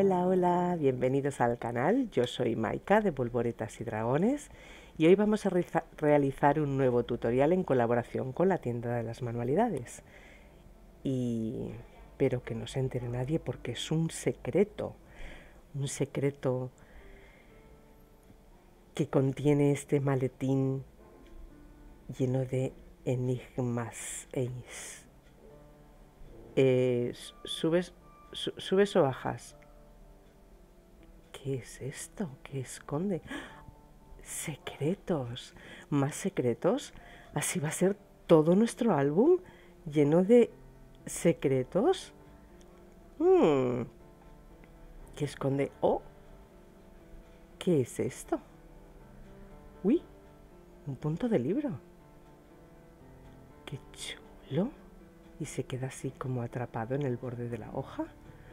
Hola, hola, bienvenidos al canal. Yo soy Maika de Polvoretas y Dragones y hoy vamos a realizar un nuevo tutorial en colaboración con la tienda de las manualidades. Pero que no se entere nadie porque es un secreto que contiene este maletín lleno de enigmas. ¿Subes o bajas? ¿Qué es esto? ¿Qué esconde? Secretos, más secretos. Así va a ser todo nuestro álbum lleno de secretos. ¿Qué esconde? Oh, ¿qué es esto? Uy, un punto de libro. Qué chulo. Y se queda así como atrapado en el borde de la hoja.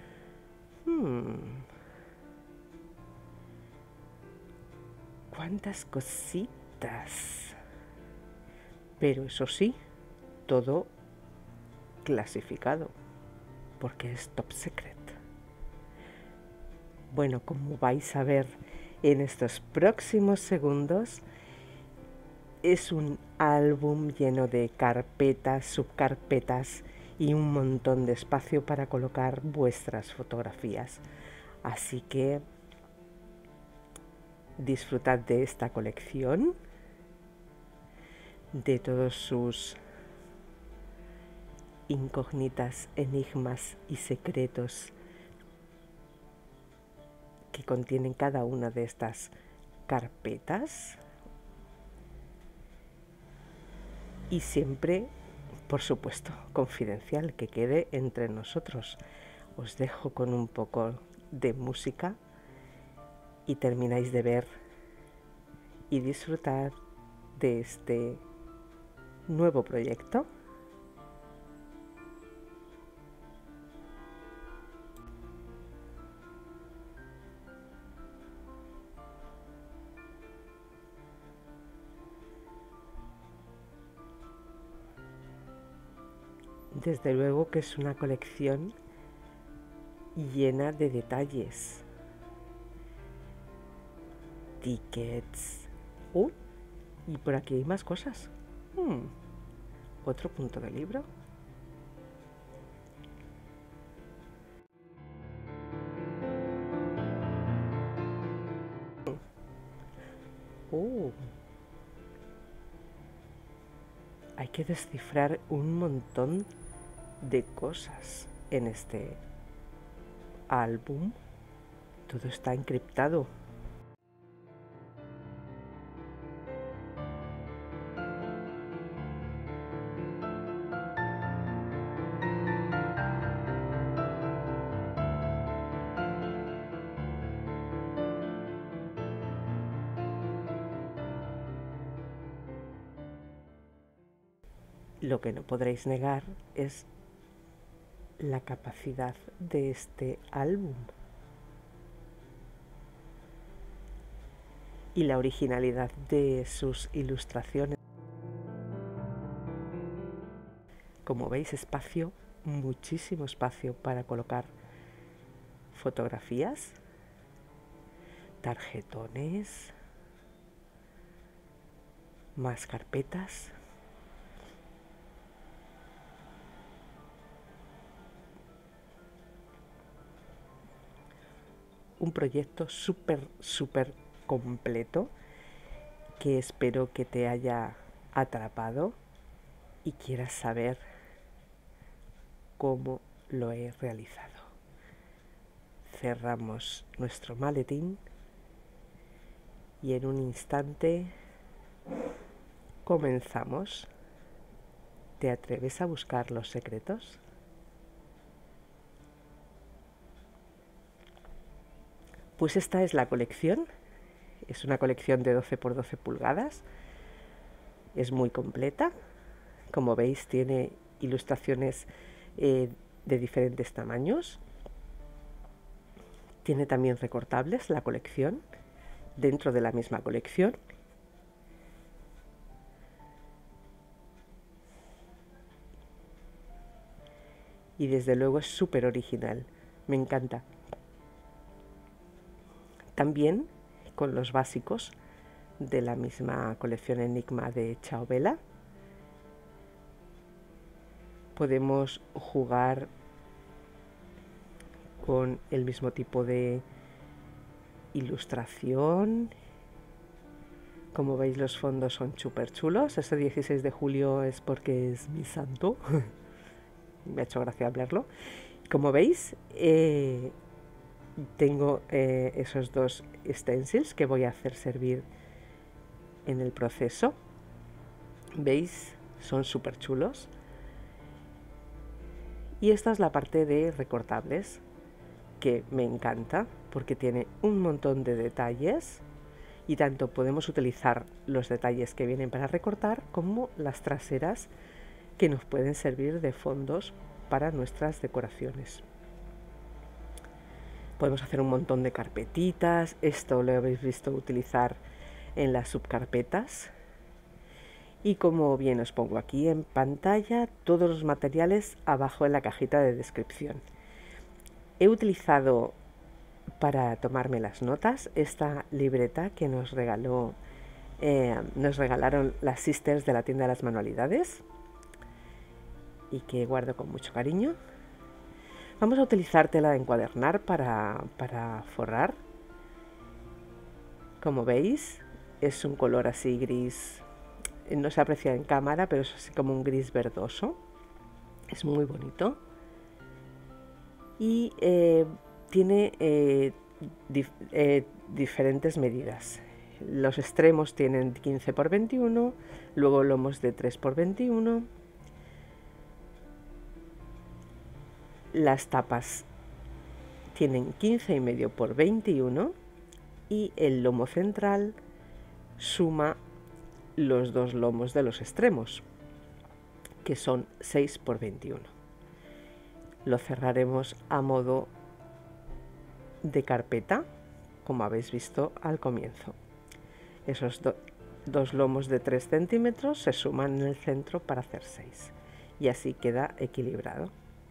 Cuántas cositas. Pero eso sí, todo clasificado, porque es top secret. Bueno, como vais a ver en estos próximos segundos, es un álbum lleno de carpetas, subcarpetas y un montón de espacio para colocar vuestras fotografías. Así que disfrutad de esta colección, de todos sus incógnitas, enigmas y secretos que contienen cada una de estas carpetas. Y siempre, por supuesto, confidencial, que quede entre nosotros. Os dejo con un poco de música y termináis de ver y disfrutar de este nuevo proyecto. Desde luego que es una colección llena de detalles, tickets. Y por aquí hay más cosas. Otro punto de libro. Hay que descifrar un montón de cosas en este álbum. Todo está encriptado. Lo que no podréis negar es la capacidad de este álbum y la originalidad de sus ilustraciones. Como veis, espacio, muchísimo espacio para colocar fotografías, tarjetones, más carpetas. Un proyecto súper completo que espero que te haya atrapado y quieras saber cómo lo he realizado. Cerramos nuestro maletín y en un instante comenzamos. ¿Te atreves a buscar los secretos? Pues esta es la colección. Es una colección de 12 por 12 pulgadas. Es muy completa. Como veis, tiene ilustraciones de diferentes tamaños. Tiene también recortables la colección, dentro de la misma colección. Y desde luego es súper original. Me encanta. También con los básicos de la misma colección Enigma de Ciao Bella podemos jugar con el mismo tipo de ilustración. Como veis, los fondos son súper chulos. Este 16 de julio es porque es mi santo. Me ha hecho gracia hablarlo. Como veis, tengo esos dos stencils que voy a hacer servir en el proceso. ¿Veis? Son súper chulos. Y esta es la parte de recortables, que me encanta porque tiene un montón de detalles y tanto podemos utilizar los detalles que vienen para recortar como las traseras que nos pueden servir de fondos para nuestras decoraciones. Podemos hacer un montón de carpetitas. Esto lo habéis visto utilizar en las subcarpetas. Y como bien os pongo aquí en pantalla, todos los materiales abajo en la cajita de descripción. He utilizado para tomarme las notas esta libreta que nos regalaron las sisters de la tienda de las manualidades y que guardo con mucho cariño. Vamos a utilizar tela de encuadernar para forrar. Como veis, es un color así gris. No se aprecia en cámara, pero es así como un gris verdoso. Es muy bonito. Y tiene diferentes medidas. Los extremos tienen 15 x 21, luego lomos de 3 x 21. Las tapas tienen 15,5 x 21 y el lomo central suma los dos lomos de los extremos, que son 6 x 21. Lo cerraremos a modo de carpeta, como habéis visto al comienzo. Esos dos lomos de 3 centímetros se suman en el centro para hacer 6 y así queda equilibrado.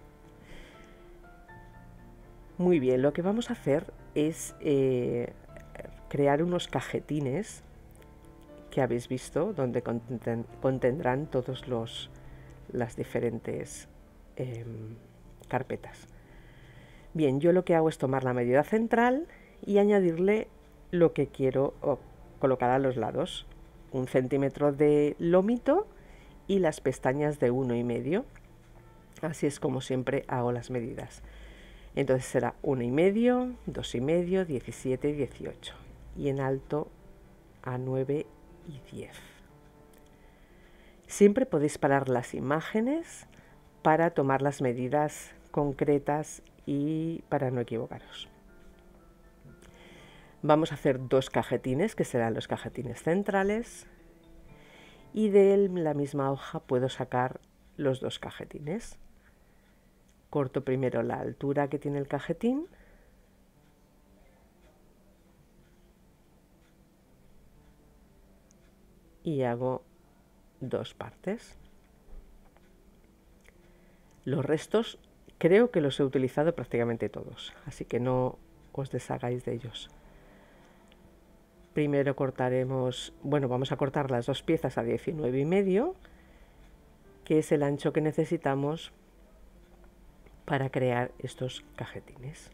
Muy bien, lo que vamos a hacer es crear unos cajetines que habéis visto, donde contendrán todos las diferentes carpetas. Bien, yo lo que hago es tomar la medida central y añadirle lo que quiero colocar a los lados, 1 centímetro de lomito y las pestañas de 1,5. Así es como siempre hago las medidas. Entonces será 1,5, 2,5, 17 y 18 y en alto a 9 y 10. Siempre podéis parar las imágenes para tomar las medidas concretas y para no equivocaros. Vamos a hacer dos cajetines que serán los cajetines centrales y de la misma hoja puedo sacar los dos cajetines. Corto primero la altura que tiene el cajetín y hago dos partes. Los restos creo que los he utilizado prácticamente todos, así que no os deshagáis de ellos. Primero cortaremos, vamos a cortar las dos piezas a 19,5, que es el ancho que necesitamos para crear estos cajetines.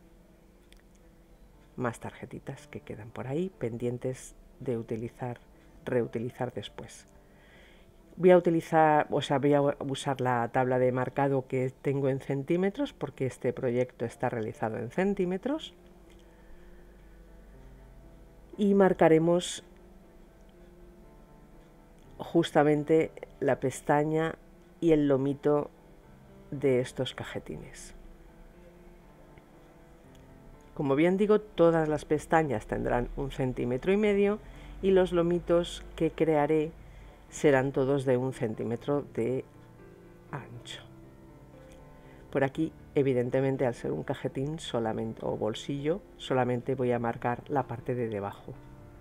Más tarjetitas que quedan por ahí pendientes de reutilizar después. Voy a usar la tabla de marcado que tengo en centímetros porque este proyecto está realizado en centímetros. Y marcaremos justamente la pestaña y el lomito de estos cajetines. Como bien digo, todas las pestañas tendrán 1,5 centímetros y los lomitos que crearé serán todos de 1 centímetro de ancho. Por aquí, evidentemente, al ser un cajetín o bolsillo, solamente voy a marcar la parte de debajo.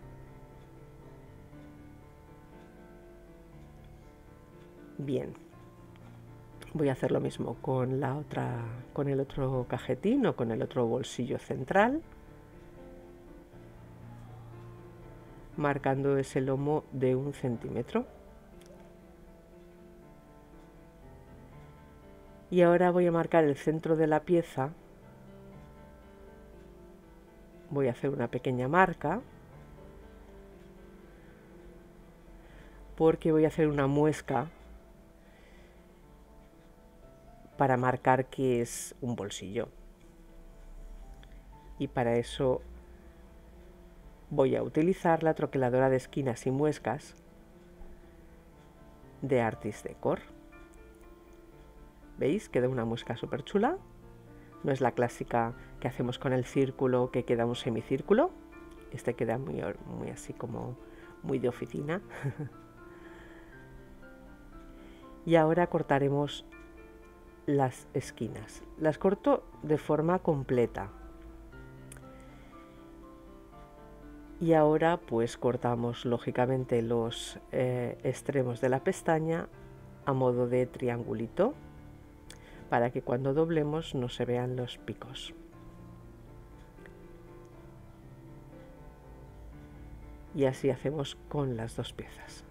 Bien, voy a hacer lo mismo con el otro cajetín o con el otro bolsillo central. marcando ese lomo de 1 centímetro. Y ahora voy a marcar el centro de la pieza. Voy a hacer una pequeña marca porque voy a hacer una muesca para marcar que es un bolsillo. Y para eso voy a utilizar la troqueladora de esquinas y muescas de Artis Decor. ¿Veis? Queda una muesca súper chula. No es la clásica que hacemos con el círculo, que queda un semicírculo. Este queda muy así como muy de oficina. Y ahora cortaremos las esquinas. Las corto de forma completa. Y ahora pues cortamos lógicamente los extremos de la pestaña a modo de triangulito, para que cuando doblemos no se vean los picos. Y así hacemos con las dos piezas.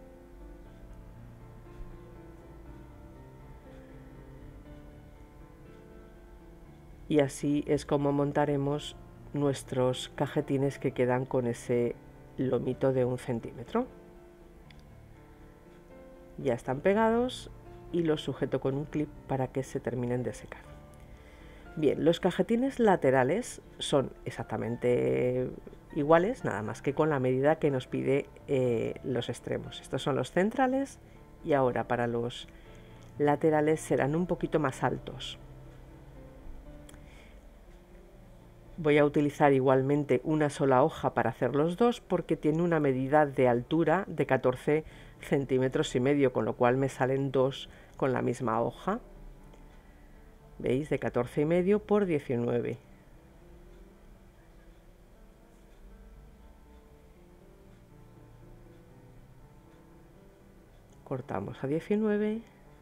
Y así es como montaremos nuestros cajetines que quedan con ese lomito de 1 centímetro. Ya están pegados y los sujeto con un clip para que se terminen de secar. Bien, los cajetines laterales son exactamente iguales, nada más que con la medida que nos pide los extremos. Estos son los centrales y ahora para los laterales serán un poquito más altos. Voy a utilizar igualmente una sola hoja para hacer los dos porque tiene una medida de altura de 14 centímetros y medio, con lo cual me salen dos con la misma hoja. ¿Veis? De 14 y medio por 19. Cortamos a 19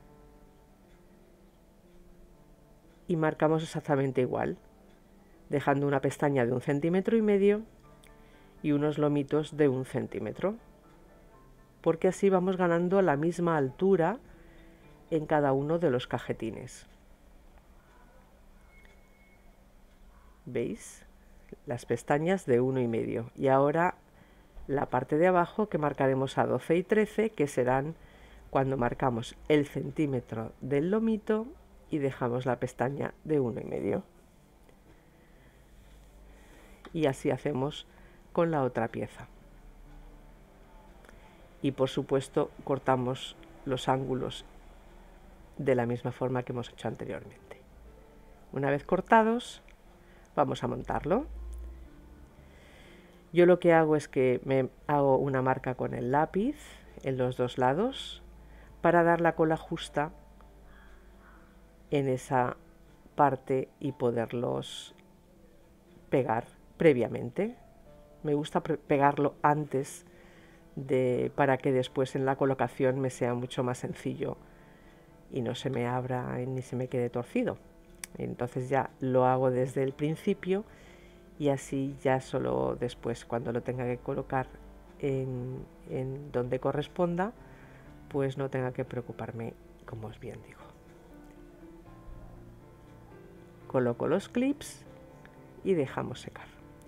y marcamos exactamente igual, dejando una pestaña de 1,5 centímetros y unos lomitos de 1 centímetro, porque así vamos ganando la misma altura en cada uno de los cajetines. ¿Veis? Las pestañas de 1,5 y ahora la parte de abajo que marcaremos a 12 y 13, que serán cuando marcamos el centímetro del lomito y dejamos la pestaña de 1,5. Y así hacemos con la otra pieza. Y por supuesto cortamos los ángulos de la misma forma que hemos hecho anteriormente. Una vez cortados, vamos a montarlo. Yo lo que hago es que me hago una marca con el lápiz en los dos lados para dar la cola justa en esa parte y poderlos pegar previamente. Me gusta pegarlo antes para que después en la colocación me sea mucho más sencillo y no se me abra ni se me quede torcido. Entonces ya lo hago desde el principio y así ya solo después, cuando lo tenga que colocar en donde corresponda, pues no tenga que preocuparme, como os bien digo. Coloco los clips y dejamos secar.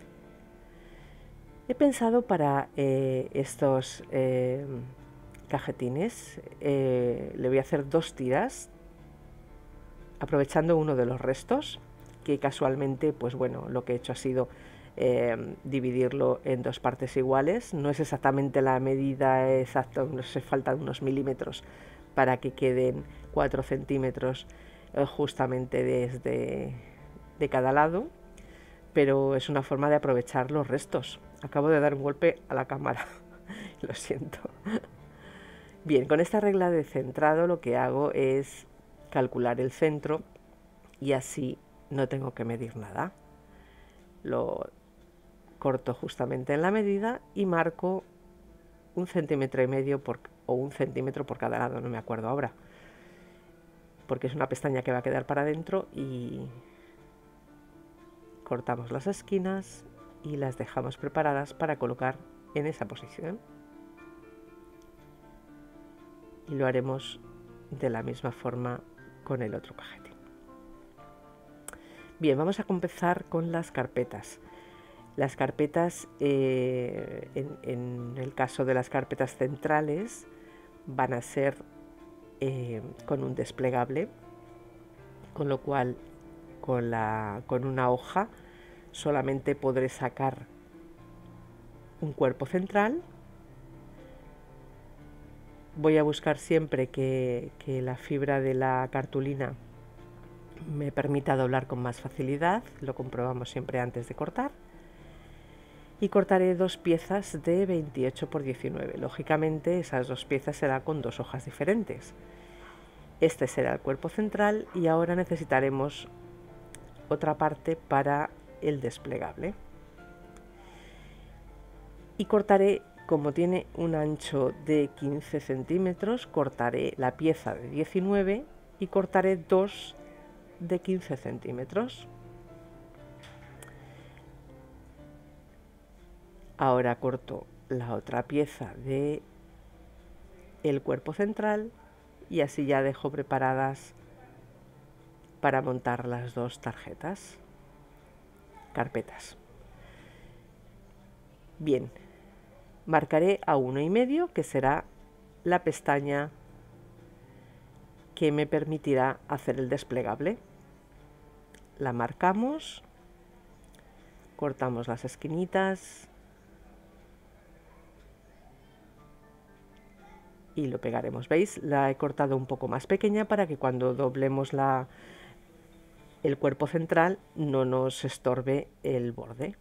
He pensado para estos cajetines, le voy a hacer 2 tiras, aprovechando uno de los restos, que casualmente, pues bueno, lo que he hecho ha sido dividirlo en 2 partes iguales. No es exactamente la medida exacta, nos faltan unos milímetros para que queden 4 centímetros justamente de cada lado, pero es una forma de aprovechar los restos. Acabo de dar un golpe a la cámara, lo siento. Bien, con esta regla de centrado lo que hago es calcular el centro y así no tengo que medir nada. Lo corto justamente en la medida y marco 1,5 centímetros o 1 centímetro por cada lado, no me acuerdo ahora, porque es una pestaña que va a quedar para adentro, y cortamos las esquinas y las dejamos preparadas para colocar en esa posición. Y lo haremos de la misma forma con el otro cajetín. Bien, vamos a comenzar con las carpetas. Las carpetas, en el caso de las carpetas centrales, van a ser con un desplegable, con lo cual con una hoja solamente podré sacar un cuerpo central. Voy a buscar siempre que la fibra de la cartulina me permita doblar con más facilidad, lo comprobamos siempre antes de cortar. Y cortaré dos piezas de 28 por 19. Lógicamente esas dos piezas serán con dos hojas diferentes. Este será el cuerpo central y ahora necesitaremos otra parte para el desplegable. Y cortaré, como tiene un ancho de 15 centímetros, cortaré la pieza de 19 y cortaré dos de 15 centímetros. Ahora corto la otra pieza de el cuerpo central y así ya dejo preparadas para montar las dos carpetas. Bien, marcaré a 1,5, que será la pestaña que me permitirá hacer el desplegable. La marcamos, cortamos las esquinitas y lo pegaremos. ¿Veis? La he cortado un poco más pequeña para que cuando doblemos el cuerpo central no nos estorbe el borde.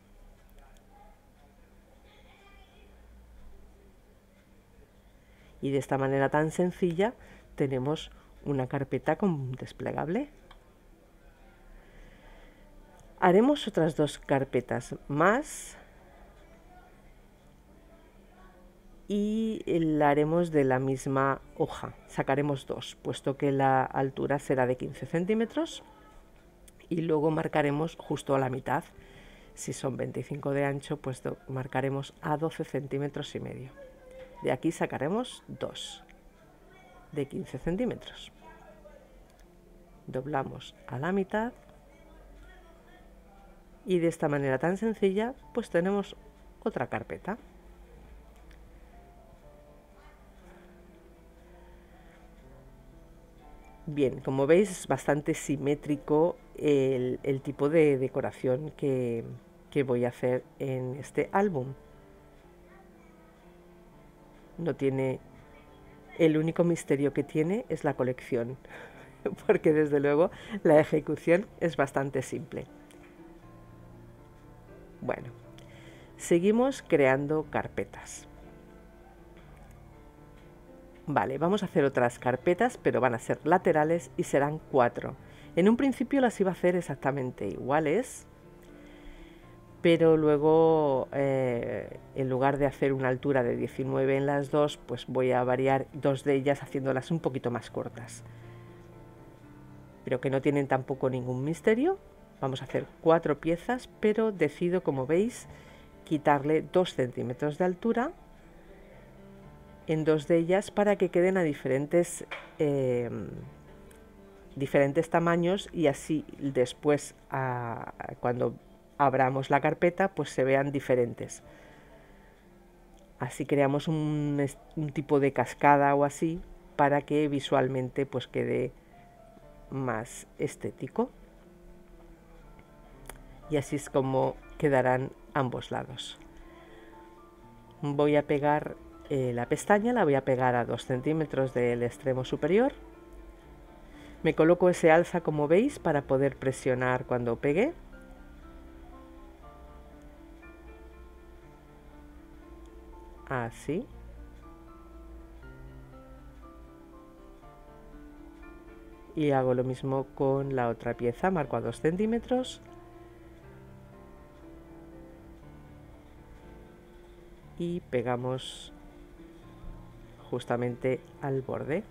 Y de esta manera tan sencilla tenemos una carpeta con desplegable. Haremos otras dos carpetas más y la haremos de la misma hoja. Sacaremos dos, puesto que la altura será de 15 centímetros y luego marcaremos justo a la mitad. Si son 25 de ancho, pues marcaremos a 12 centímetros y medio. De aquí sacaremos dos de 15 centímetros. Doblamos a la mitad y de esta manera tan sencilla pues tenemos otra carpeta. Bien, como veis es bastante simétrico el tipo de decoración que voy a hacer en este álbum. No tiene, el único misterio que tiene es la colección, porque desde luego la ejecución es bastante simple. Bueno, seguimos creando carpetas. Vale, vamos a hacer otras carpetas, pero van a ser laterales y serán 4. En un principio las iba a hacer exactamente iguales, pero luego en lugar de hacer una altura de 19 en las dos, pues voy a variar dos de ellas haciéndolas un poquito más cortas. Pero que no tienen tampoco ningún misterio. Vamos a hacer 4 piezas, pero decido, como veis, quitarle 2 centímetros de altura en dos de ellas para que queden a diferentes tamaños y así después cuando abramos la carpeta pues se vean diferentes. Así creamos un tipo de cascada o así para que visualmente pues quede más estético. Y así es como quedarán ambos lados. Voy a pegar la pestaña, la voy a pegar a 2 centímetros del extremo superior. Me coloco ese alza, como veis, para poder presionar cuando pegue. Así. Y hago lo mismo con la otra pieza, marco a 2 centímetros. Y pegamos justamente al borde.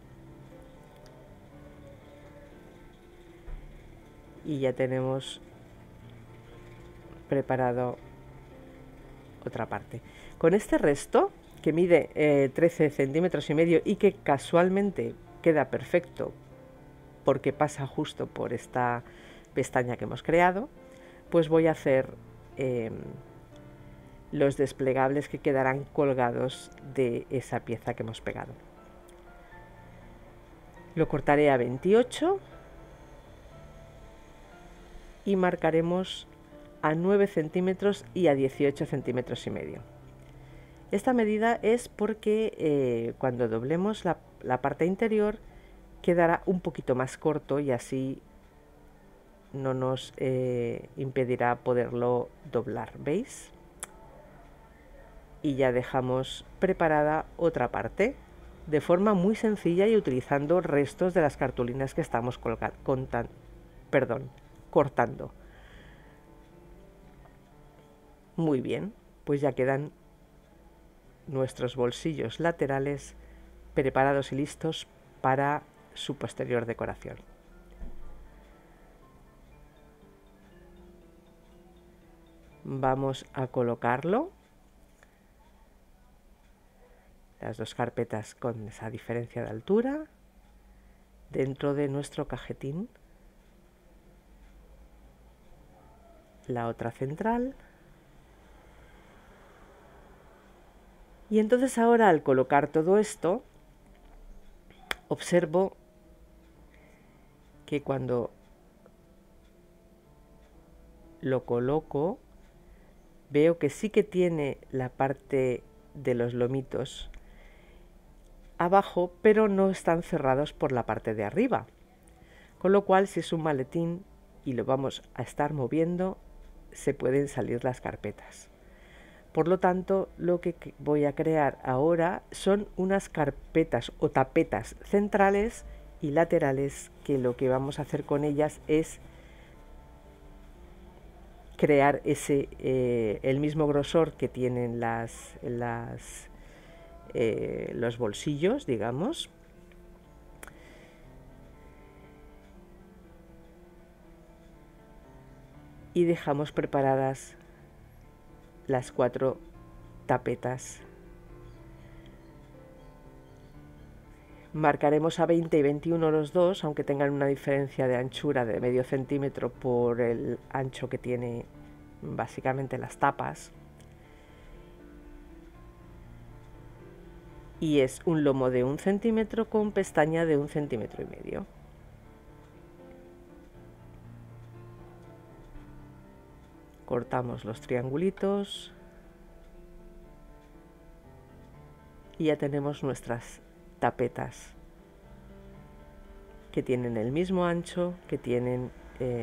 Y ya tenemos preparado otra parte. Con este resto, que mide 13 centímetros y medio y que casualmente queda perfecto porque pasa justo por esta pestaña que hemos creado, pues voy a hacer los desplegables que quedarán colgados de esa pieza que hemos pegado. Lo cortaré a 28 y marcaremos a 9 centímetros y a 18 centímetros y medio. Esta medida es porque cuando doblemos la parte interior quedará un poquito más corto y así no nos impedirá poderlo doblar, ¿veis? Y ya dejamos preparada otra parte de forma muy sencilla y utilizando restos de las cartulinas que estamos cortando. Muy bien, pues ya quedan nuestros bolsillos laterales preparados y listos para su posterior decoración. Vamos a colocarlo, las dos carpetas con esa diferencia de altura, dentro de nuestro cajetín, la otra central. Y entonces ahora, al colocar todo esto, observo que cuando lo coloco, veo que sí que tiene la parte de los lomitos abajo, pero no están cerrados por la parte de arriba. Con lo cual, si es un maletín y lo vamos a estar moviendo, se pueden salir las carpetas. Por lo tanto, lo que voy a crear ahora son unas carpetas o tapetas centrales y laterales, que lo que vamos a hacer con ellas es crear el mismo grosor que tienen los bolsillos, digamos. Y dejamos preparadas las 4 tapetas. Marcaremos a 20 y 21 los dos, aunque tengan una diferencia de anchura de medio centímetro por el ancho que tiene básicamente las tapas. Y es un lomo de 1 centímetro con pestaña de 1,5 centímetros. Cortamos los triangulitos y ya tenemos nuestras tapetas que tienen el mismo ancho que tienen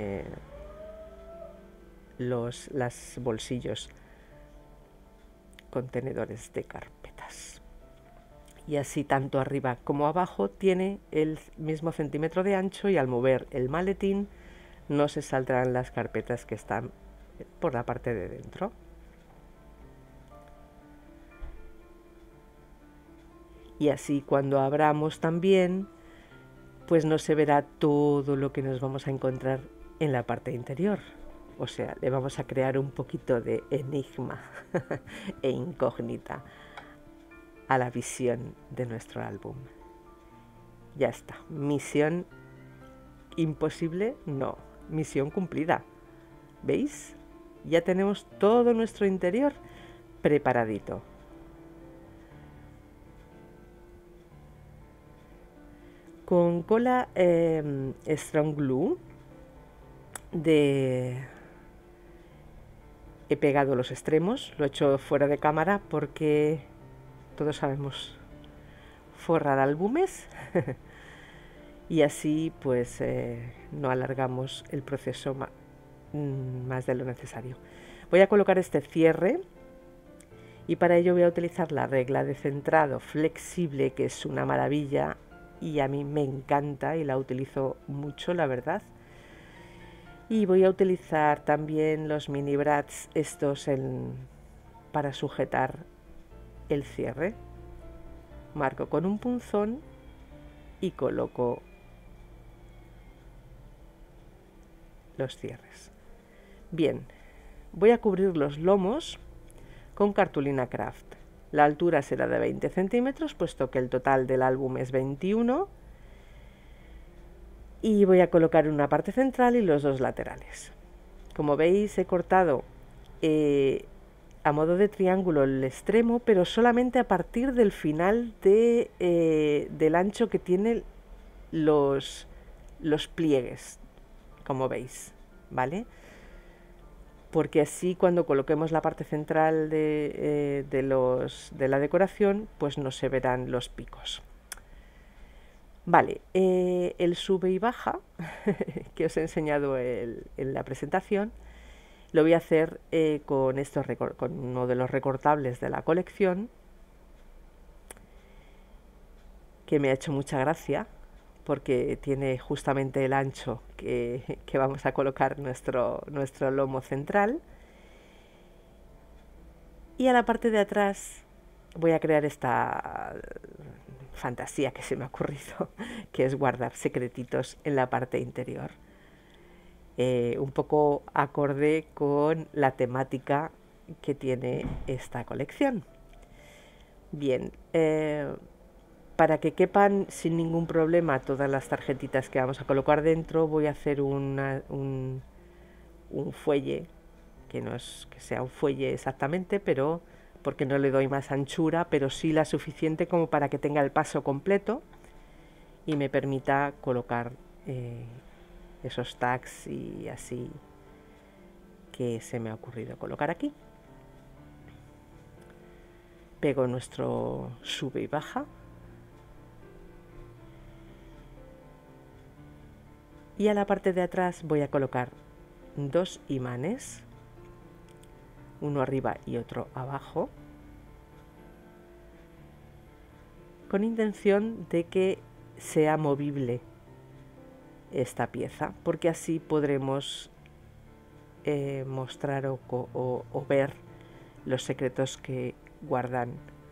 los bolsillos contenedores de carpetas. Y así tanto arriba como abajo tiene el mismo centímetro de ancho, y al mover el maletín no se saldrán las carpetas que están por la parte de dentro. Y así cuando abramos también, pues no se verá todo lo que nos vamos a encontrar en la parte interior. O sea, le vamos a crear un poquito de enigma e incógnita a la visión de nuestro álbum. Ya está. Misión imposible, no. Misión cumplida. ¿Veis? Ya tenemos todo nuestro interior preparadito. Con cola Strong Glue he pegado los extremos, lo he hecho fuera de cámara porque todos sabemos forrar álbumes y así pues no alargamos el proceso más de lo necesario. Voy a colocar este cierre y para ello voy a utilizar la regla de centrado flexible, que es una maravilla y a mí me encanta y la utilizo mucho, la verdad. Y voy a utilizar también los mini brats estos para sujetar el cierre. Marco con un punzón y coloco los cierres. Bien, voy a cubrir los lomos con cartulina craft. La altura será de 20 centímetros, puesto que el total del álbum es 21. Y voy a colocar una parte central y los dos laterales. Como veis, he cortado a modo de triángulo el extremo, pero solamente a partir del final del ancho que tienen los pliegues, como veis, ¿vale? Porque así cuando coloquemos la parte central de la decoración, pues no se verán los picos. Vale, el sube y baja que os he enseñado en la presentación, lo voy a hacer con uno de los recortables de la colección, que me ha hecho mucha gracia, porque tiene justamente el ancho que vamos a colocar nuestro lomo central. Y a la parte de atrás voy a crear esta fantasía que se me ha ocurrido, que es guardar secretitos en la parte interior. Un poco acorde con la temática que tiene esta colección. Bien, para que quepan sin ningún problema todas las tarjetitas que vamos a colocar dentro, voy a hacer un fuelle, que no es que sea un fuelle exactamente, pero porque no le doy más anchura, pero sí la suficiente como para que tenga el paso completo y me permita colocar esos tags y así que se me ha ocurrido colocar aquí. Pego nuestro sube y baja. Y a la parte de atrás voy a colocar dos imanes, uno arriba y otro abajo, con intención de que sea movible esta pieza, porque así podremos mostrar o ver los secretos que guardan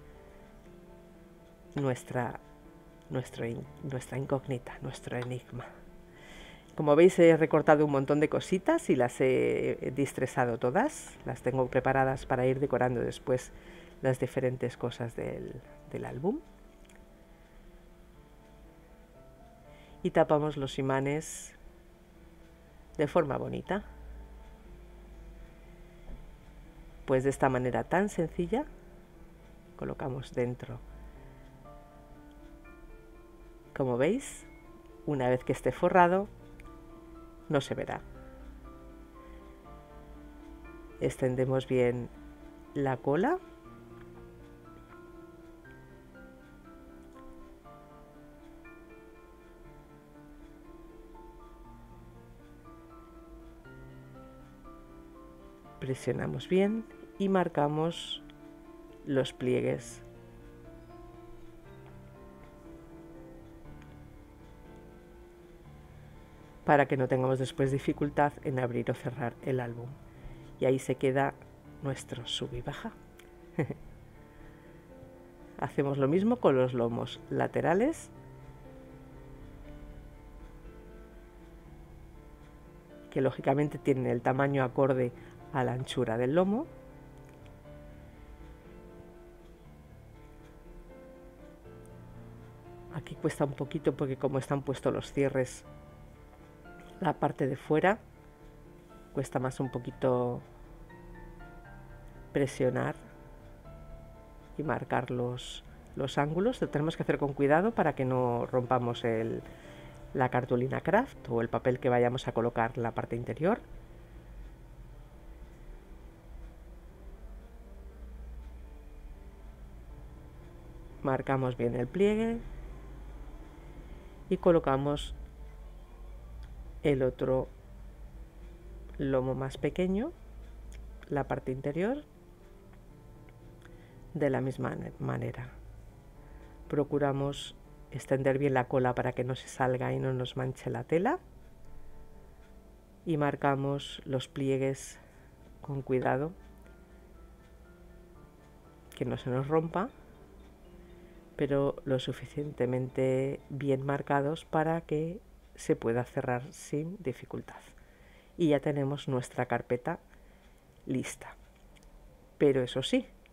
nuestra incógnita, nuestro enigma. Como veis, he recortado un montón de cositas y las he distresado todas. Las tengo preparadas para ir decorando después las diferentes cosas del álbum. Y tapamos los imanes de forma bonita. Pues de esta manera tan sencilla, colocamos dentro. Como veis, una vez que esté forrado, no se verá. Extendemos bien la cola. Presionamos bien y marcamos los pliegues. Para que no tengamos después dificultad en abrir o cerrar el álbum. Y ahí se queda nuestro sub y baja. Hacemos lo mismo con los lomos laterales. Que lógicamente tienen el tamaño acorde a la anchura del lomo. Aquí cuesta un poquito porque como están puestos los cierres, la parte de fuera cuesta más un poquito presionar y marcar los ángulos. Lo tenemos que hacer con cuidado para que no rompamos la cartulina craft o el papel que vayamos a colocar en la parte interior. Marcamos bien el pliegue y colocamos el otro lomo más pequeño, la parte interior, de la misma manera. Procuramos extender bien la cola para que no se salga y no nos manche la tela. Y marcamos los pliegues con cuidado, que no se nos rompa, pero lo suficientemente bien marcados para que se pueda cerrar sin dificultad. Y ya tenemos nuestra carpeta lista. Pero eso sí,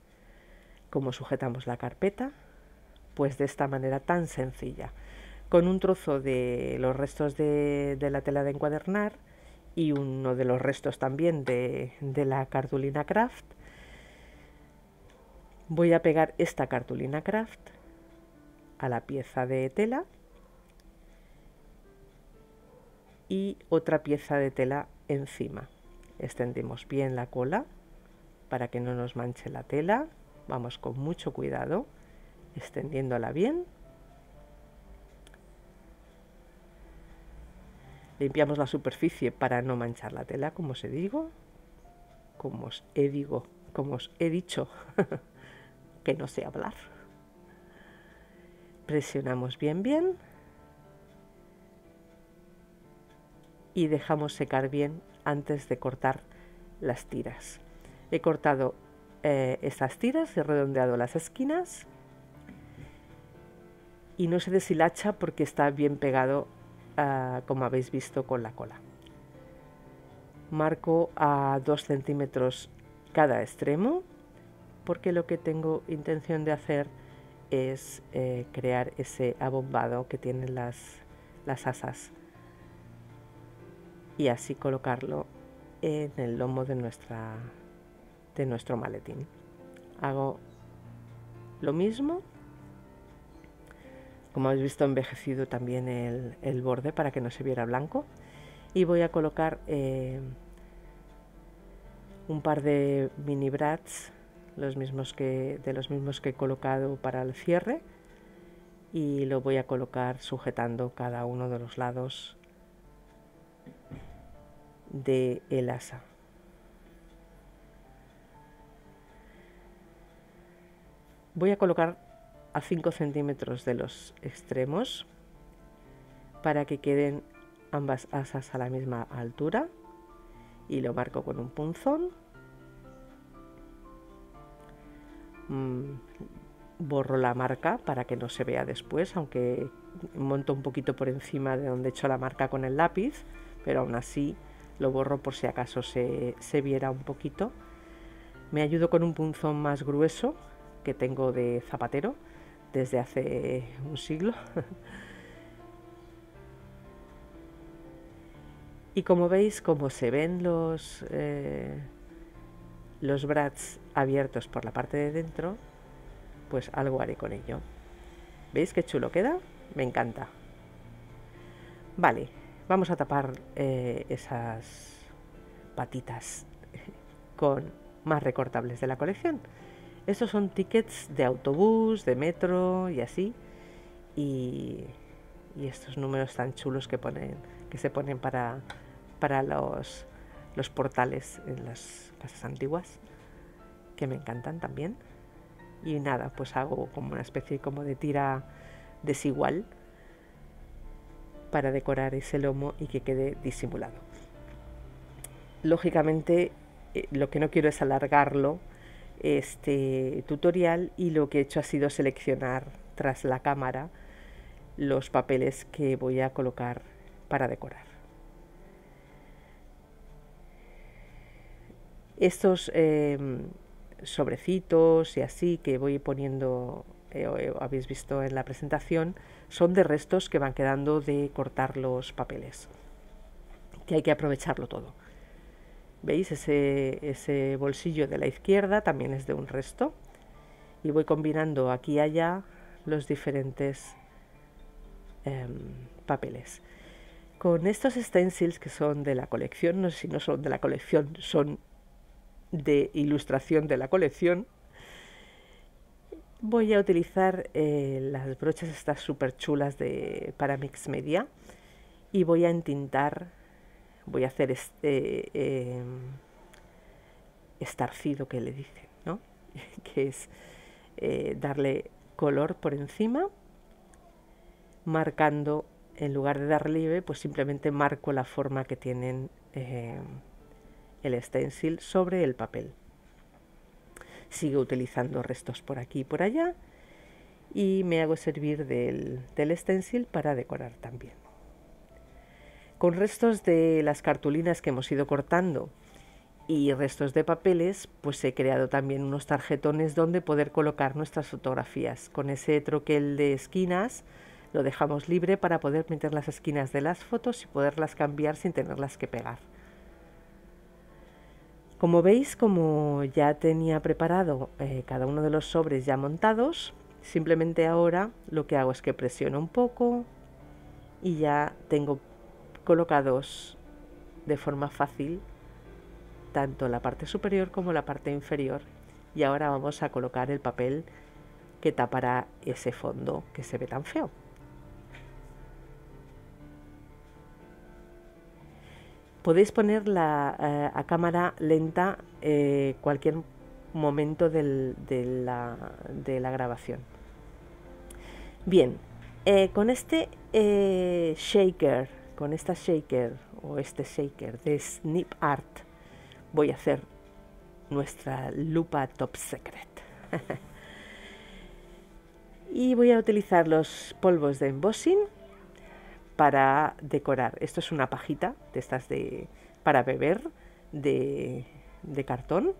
¿Cómo sujetamos la carpeta? Pues de esta manera tan sencilla, con un trozo de los restos de la tela de encuadernar y uno de los restos también de la cartulina craft. Voy a pegar esta cartulina craft a la pieza de tela y otra pieza de tela encima. Extendemos bien la cola para que no nos manche la tela. Vamos con mucho cuidado, extendiéndola bien. Limpiamos la superficie para no manchar la tela, como os he dicho, que no sé hablar. Presionamos bien y dejamos secar bien antes de cortar las tiras. He cortado estas tiras, he redondeado las esquinas y no se deshilacha porque está bien pegado, como habéis visto, con la cola. Marco a 2 centímetros cada extremo porque lo que tengo intención de hacer es crear ese abombado que tienen las asas y así colocarlo en el lomo de nuestro maletín. Hago lo mismo. Como habéis visto, he envejecido también el borde para que no se viera blanco y voy a colocar un par de mini brads, de los mismos que he colocado para el cierre, y lo voy a colocar sujetando cada uno de los lados del asa. Voy a colocar a 5 centímetros de los extremos para que queden ambas asas a la misma altura y lo marco con un punzón. Borro la marca para que no se vea después, aunque monto un poquito por encima de donde he hecho la marca con el lápiz, pero aún así lo borro por si acaso se viera un poquito. Me ayudo con un punzón más grueso que tengo de zapatero desde hace un siglo. Y como veis, como se ven los brads abiertos por la parte de dentro, pues algo haré con ello. ¿Veis qué chulo queda? Me encanta. Vale, vamos a tapar esas patitas con más recortables de la colección. Estos son tickets de autobús, de metro y así. Y estos números tan chulos que se ponen para los portales en las casas antiguas, que me encantan también. Y nada, pues hago como una especie como de tira desigual para decorar ese lomo y que quede disimulado. Lógicamente, lo que no quiero es alargarlo este tutorial, y lo que he hecho ha sido seleccionar tras la cámara los papeles que voy a colocar para decorar. Estos sobrecitos y así que voy poniendo, habéis visto en la presentación, son de restos que van quedando de cortar los papeles, que hay que aprovecharlo todo. ¿Veis? Ese bolsillo de la izquierda también es de un resto, y voy combinando aquí y allá los diferentes papeles. Con estos stencils que son de la colección, no sé si no son de la colección, son de ilustración de la colección, voy a utilizar las brochas estas súper chulas para Mix Media, y voy a entintar, voy a hacer este estarcido que le dicen, ¿no? que es darle color por encima, marcando, en lugar de dar relieve, pues simplemente marco la forma que tienen el stencil sobre el papel. Sigo utilizando restos por aquí y por allá, y me hago servir del stencil para decorar también. Con restos de las cartulinas que hemos ido cortando y restos de papeles, pues he creado también unos tarjetones donde poder colocar nuestras fotografías. Con ese troquel de esquinas lo dejamos libre para poder meter las esquinas de las fotos y poderlas cambiar sin tenerlas que pegar. Como veis, como ya tenía preparado cada uno de los sobres ya montados, simplemente ahora lo que hago es que presiono un poco y ya tengo colocados de forma fácil tanto la parte superior como la parte inferior. Y ahora vamos a colocar el papel que tapará ese fondo que se ve tan feo. Podéis ponerla a cámara lenta cualquier momento de la grabación. Bien, con este shaker, con esta shaker o este shaker de Snip Art, voy a hacer nuestra lupa Top Secret. Y voy a utilizar los polvos de embossing para decorar. Esto es una pajita de estas para beber de cartón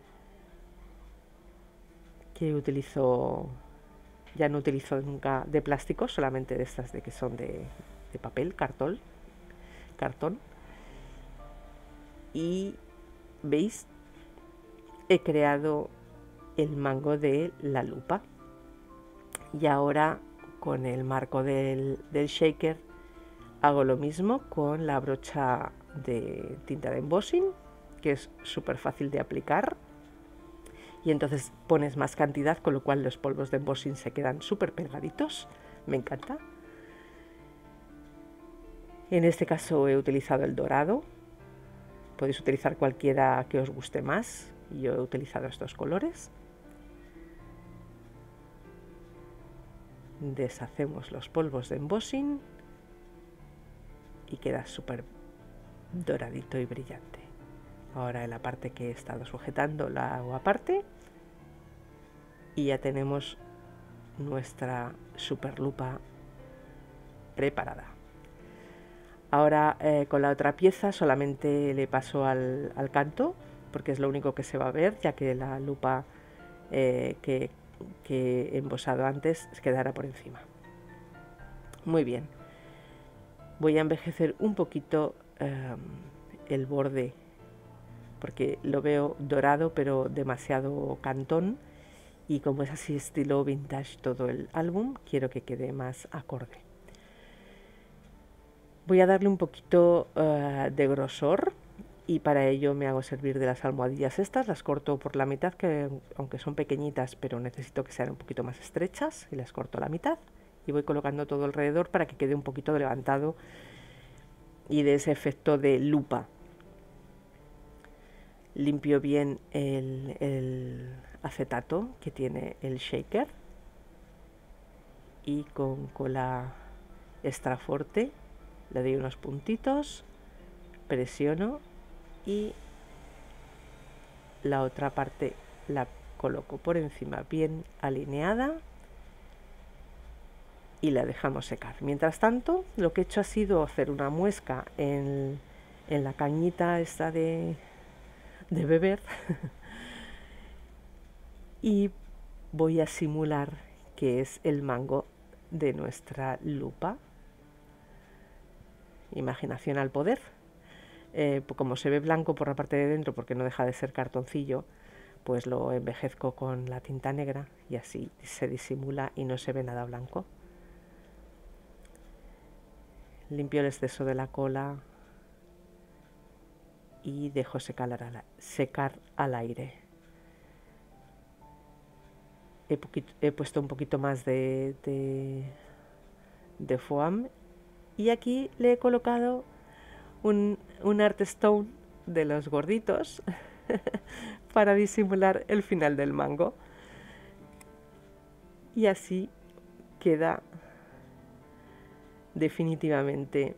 que utilizo, ya no utilizo nunca de plástico, solamente de estas que son de papel, cartón. Y veis, he creado el mango de la lupa y ahora con el marco del shaker hago lo mismo con la brocha de tinta de embossing, que es súper fácil de aplicar, y entonces pones más cantidad, con lo cual los polvos de embossing se quedan súper pegaditos. Me encanta. En este caso he utilizado el dorado. Podéis utilizar cualquiera que os guste más. Yo he utilizado estos colores. Deshacemos los polvos de embossing y queda súper doradito y brillante. Ahora en la parte que he estado sujetando la hago aparte y ya tenemos nuestra super lupa preparada. Ahora con la otra pieza solamente le paso al canto, porque es lo único que se va a ver, ya que la lupa que he embosado antes quedará por encima. Muy bien. Voy a envejecer un poquito el borde, porque lo veo dorado pero demasiado cantón, y como es así estilo vintage todo el álbum, quiero que quede más acorde. Voy a darle un poquito de grosor y para ello me hago servir de las almohadillas estas, las corto por la mitad, que aunque son pequeñitas pero necesito que sean un poquito más estrechas, y las corto a la mitad y voy colocando todo alrededor para que quede un poquito levantado y de ese efecto de lupa. Limpio bien el acetato que tiene el shaker y con cola extra fuerte le doy unos puntitos, presiono y la otra parte la coloco por encima bien alineada y la dejamos secar. Mientras tanto, lo que he hecho ha sido hacer una muesca en la cañita esta de beber y voy a simular que es el mango de nuestra lupa. Imaginación al poder. Como se ve blanco por la parte de dentro porque no deja de ser cartoncillo, pues lo envejezco con la tinta negra y así se disimula y no se ve nada blanco. Limpio el exceso de la cola y dejo secar al aire. He puesto un poquito más de foam y aquí le he colocado un art stone de los gorditos para disimular el final del mango, y así queda definitivamente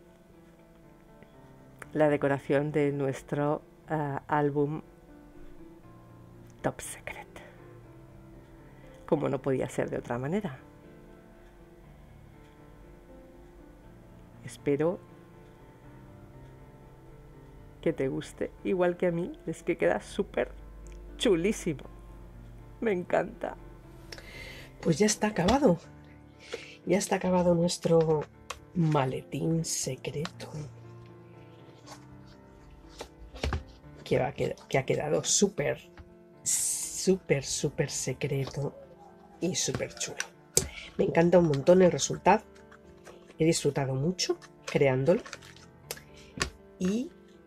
la decoración de nuestro álbum Top Secret, como no podía ser de otra manera. Espero que te guste, igual que a mí, es que queda súper chulísimo. Me encanta. Pues ya está acabado. Ya está acabado nuestro maletín secreto. Que ha quedado súper secreto y súper chulo. Me encanta un montón el resultado. He disfrutado mucho creándolo. Y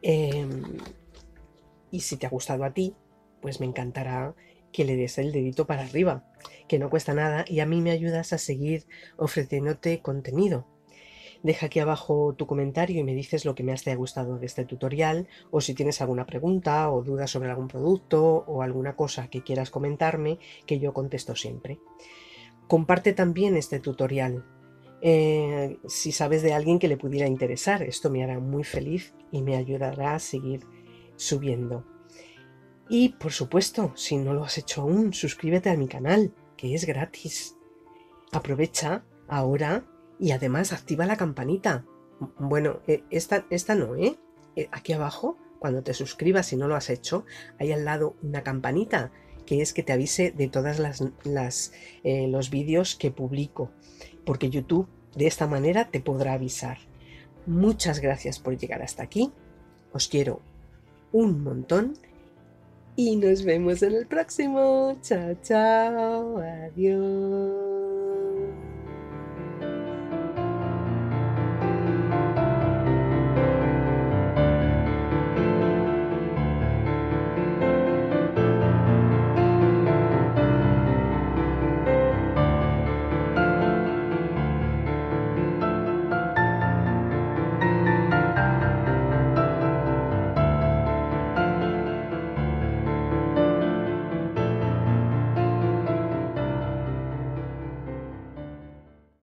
si te ha gustado a ti, pues me encantará que le des el dedito para arriba, que no cuesta nada y a mí me ayudas a seguir ofreciéndote contenido. Deja aquí abajo tu comentario y me dices lo que más te ha gustado de este tutorial, o si tienes alguna pregunta o duda sobre algún producto o alguna cosa que quieras comentarme, que yo contesto siempre. Comparte también este tutorial. Si sabes de alguien que le pudiera interesar, esto me hará muy feliz y me ayudará a seguir subiendo. Y por supuesto, si no lo has hecho aún, suscríbete a mi canal, que es gratis. Aprovecha ahora y además activa la campanita. Bueno, esta no, ¿eh? Aquí abajo, cuando te suscribas, si no lo has hecho, hay al lado una campanita que es que te avise de todas los vídeos que publico, porque YouTube de esta manera te podrá avisar. Muchas gracias por llegar hasta aquí. Os quiero un montón y nos vemos en el próximo. Chao, chao. Adiós.